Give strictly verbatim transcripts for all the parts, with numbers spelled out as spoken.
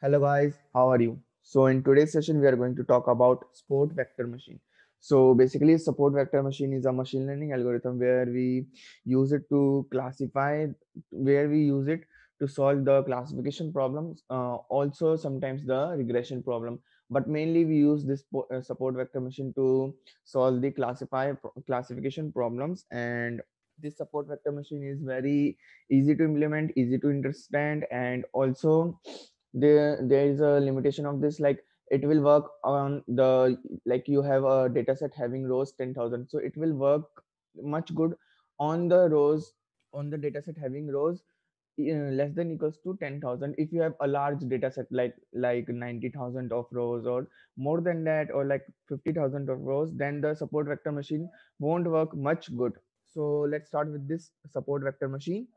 Hello guys, how are you? So in today's session we are going to talk about support vector machine. So basically support vector machine is a machine learning algorithm where we use it to classify where we use it to solve the classification problems, uh, also sometimes the regression problem, but mainly we use this po- uh, support vector machine to solve the classify classification problems. And this support vector machine is very easy to implement, easy to understand, and also there there is a limitation of this, like it will work on the, like you have a data set having rows ten thousand, so it will work much good on the rows, on the data set having rows uh, less than equals to ten thousand. If you have a large data set like like ninety thousand of rows or more than that, or like fifty thousand of rows, then the support vector machine won't work much good. So let's start with this support vector machine.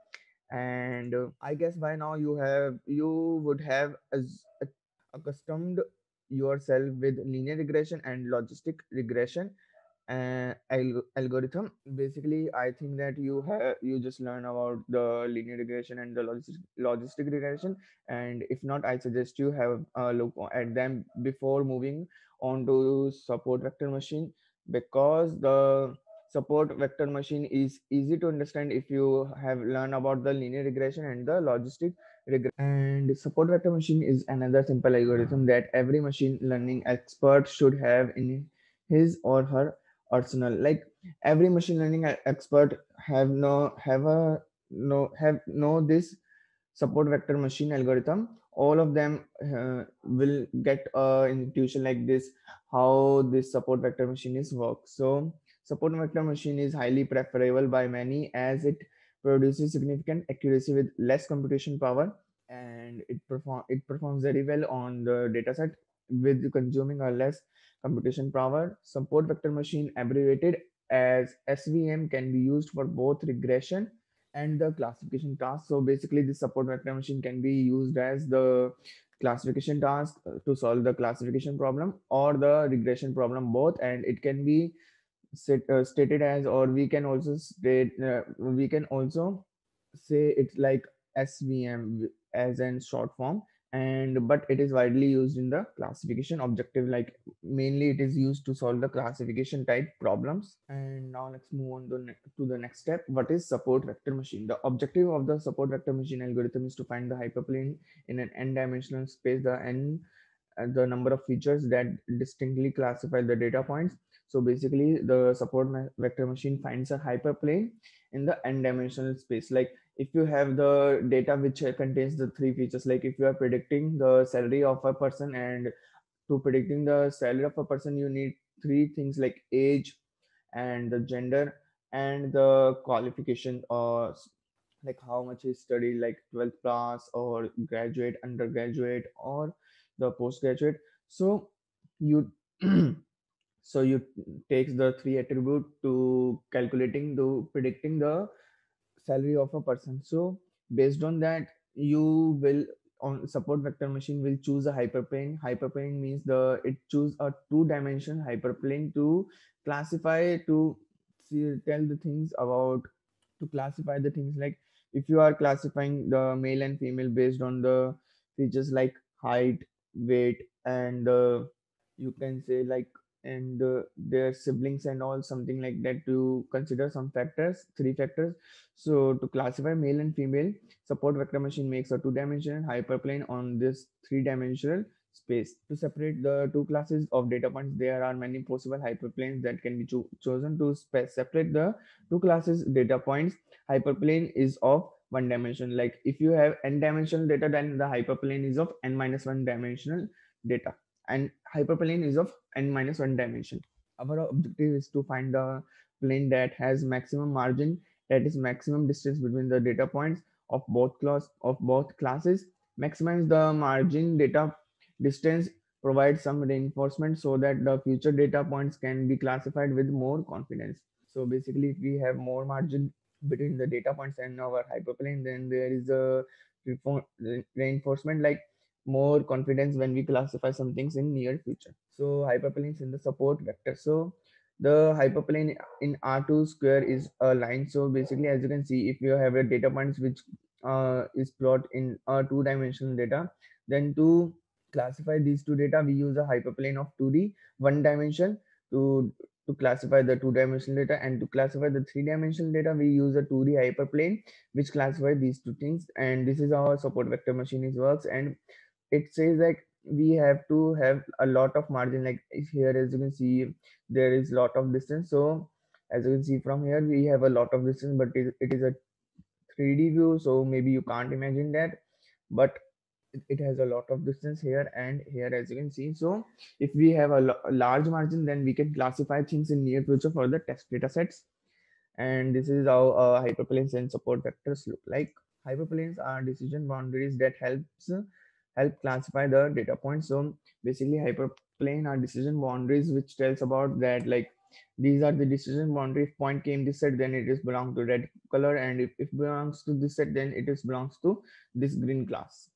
And uh, I guess by now you have you would have as accustomed yourself with linear regression and logistic regression uh, alg- algorithm. Basically I think that you have you just learn about the linear regression and the logistic, logistic regression, and if not, I suggest you have a look at them before moving on to support vector machine, because the support vector machine is easy to understand if you have learned about the linear regression and the logistic regression. And support vector machine is another simple algorithm that every machine learning expert should have in his or her arsenal. Like every machine learning e- expert have no have a no have know this support vector machine algorithm. All of them uh, will get a intuition like this, how this support vector machine is work. So support vector machine is highly preferable by many as it produces significant accuracy with less computation power, and it perform it performs very well on the dataset with consuming a less computation power. Support vector machine, abbreviated as S V M, can be used for both regression and the classification task. So basically, this support vector machine can be used as the classification task uh, to solve the classification problem or the regression problem both, and it can be set, uh, stated as, or we can also state uh, we can also say it's like S V M as in short form. And but it is widely used in the classification objective, like mainly it is used to solve the classification type problems. And now let's move on to, ne- to the next step. What is support vector machine? The objective of the support vector machine algorithm is to find the hyperplane in an n dimensional space. The n uh, the number of features that distinctly classify the data points. So basically, the support ma- vector machine finds a hyperplane in the n-dimensional space. Like if you have the data which uh, contains the three features, like if you are predicting the salary of a person, and to predicting the salary of a person, you need three things like age and the gender and the qualification, or like how much he studied, like twelfth class or graduate, undergraduate, or the postgraduate. So you so you takes the three attribute to calculating the predicting the salary of a person. So based on that, you will on support vector machine will choose a hyperplane. Hyperplane means the it choose a two dimension hyperplane to classify, to see, tell the things about, to classify the things, like if you are classifying the male and female based on the features like height, weight, and uh, you can say like, and uh, their siblings and all, something like that, to consider some factors, three factors. So to classify male and female, support vector machine makes a two-dimensional hyperplane on this three-dimensional space. To separate the two classes of data points, there are many possible hyperplanes that can be cho- chosen to spe- separate the two classes data points. Hyperplane is of one dimension. Like if you have n dimensional data, then the hyperplane is of n minus one dimensional data, and hyperplane is of n minus one dimension. Our objective is to find the plane that has maximum margin, that is maximum distance between the data points of both class of both classes. Maximize the margin data distance, provide some reinforcement so that the future data points can be classified with more confidence. So basically, if we have more margin between the data points and our hyperplane, then there is a reinforcement, like more confidence when we classify some things in near future. So hyperplanes in the support vector. So the hyperplane in R two square is a line. So basically, as you can see, if you have a data points which uh, is plot in a two dimensional data, Then to classify these two data, we use a hyperplane of two D, one dimension, to to classify the two dimensional data, and to classify the three dimensional data, we use a two D hyperplane which classify these two things. And this is how our support vector machine is works. And it says like we have to have a lot of margin, like if here, as you can see, there is lot of distance. So as you can see from here, we have a lot of distance, but it, it is a three D view, so maybe you can't imagine that. But it, it has a lot of distance here and here, as you can see. So if we have a, lo- a large margin, then we can classify things in near future for the test data sets. And this is how uh, hyperplanes and support vectors look like. Hyperplanes are decision boundaries that helps help classify the data points. So basically, hyperplane are decision boundaries which tells about that, like these are the decision boundary. If point came this set, then it is belong to red color, and if it belongs to this set, then it is belongs to this green class.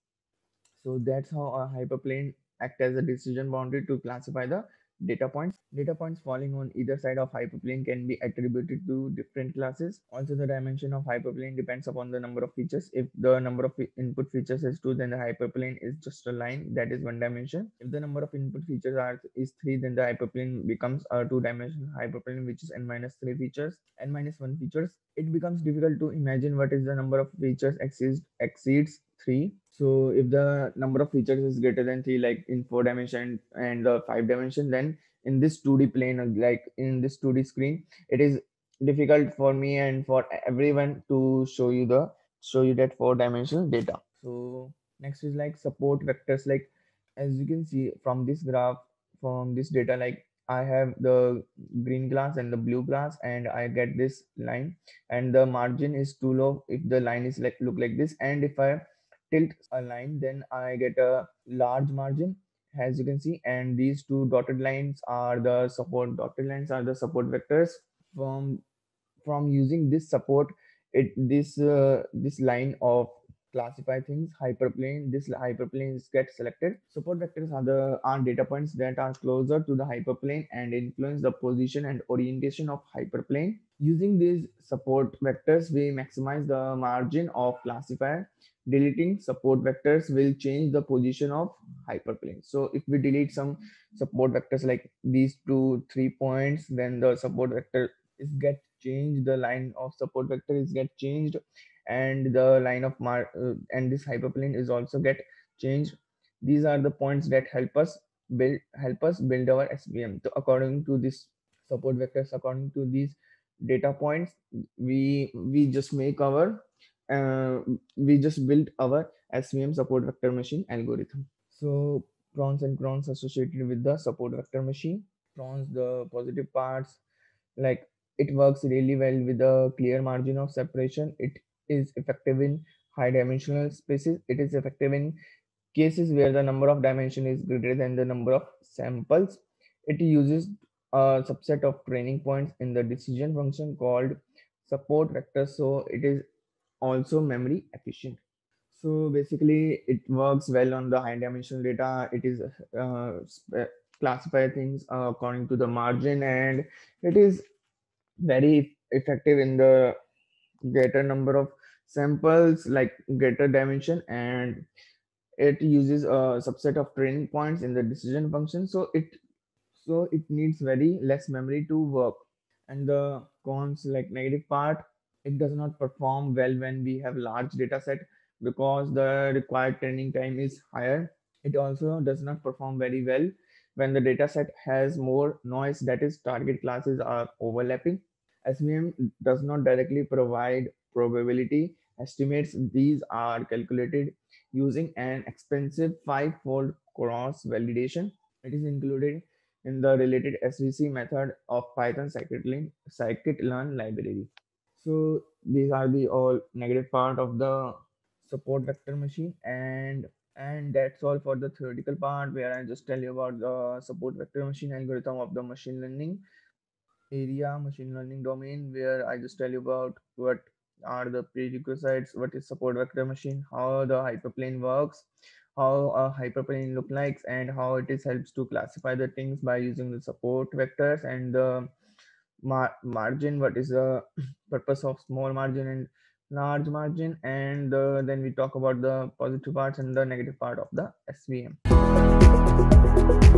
So that's how a hyperplane act as a decision boundary to classify the data points. Data points falling on either side of hyperplane can be attributed to different classes. Also, the dimension of hyperplane depends upon the number of features. If the number of input features is two, then the hyperplane is just a line, that is one dimension. If the number of input features are is three, then the hyperplane becomes a two dimensional hyperplane, which is n minus three features, n minus one features. It becomes difficult to imagine what is the number of features exceeds exceeds three. So if the number of features is greater than three, like in four dimension and the five dimension, then in this two D plane, uh, like in this two D screen, it is difficult for me and for everyone to show you the show you that four dimensional data. So next is like support vectors. Like as you can see from this graph, from this data, like I have the green glass and the blue glass, and I get this line, and the margin is too low if the line is like look like this. And if I tilt a line, then I get a large margin, as you can see. And these two dotted lines are the support dotted lines are the support vectors. From from using this support, it this uh, this line of classify things hyperplane, this hyperplanes get selected. Support vectors are the are data points that are closer to the hyperplane and influence the position and orientation of hyperplane. Using these support vectors, we maximize the margin of classifier. Deleting support vectors will change the position of hyperplane. So if we delete some support vectors like these two three points, then the support vector is get changed, the line of support vector is get changed, and the line of mar uh, and this hyperplane is also get changed. These are the points that help us build help us build our S V M. So according to this support vectors, according to these data points, we we just make our uh, we just build our S V M support vector machine algorithm. So pros and cons associated with the support vector machine. Pros, the positive parts, like it works really well with a clear margin of separation. It is effective in high dimensional spaces. It is effective in cases where the number of dimension is greater than the number of samples. It uses a subset of training points in the decision function called support vector, so it is also memory efficient. So basically, it works well on the high dimensional data. It is uh, sp- classify things uh, according to the margin, and it is very effective in the greater number of samples, like greater dimension. And it uses a subset of training points in the decision function, so it so it needs very less memory to work. And the cons, like negative part, it does not perform well when we have large data set because the required training time is higher. It also does not perform very well when the data set has more noise, that is target classes are overlapping. S V M does not directly provide probability estimates. These are calculated using an expensive five-fold cross validation. It is included in the related S V C method of Python scikit-learn scikit-learn library. So these are the all negative part of the support vector machine. and and that's all for the theoretical part, where I just tell you about the support vector machine algorithm of the machine learning area, machine learning domain, where I just tell you about what are the prerequisites, what is support vector machine, how the hyperplane works, how a hyperplane look like, and how it is helps to classify the things by using the support vectors, and the mar- margin, what is the purpose of small margin, and large margin, and uh, then we talk about the positive parts and the negative part of the S V M.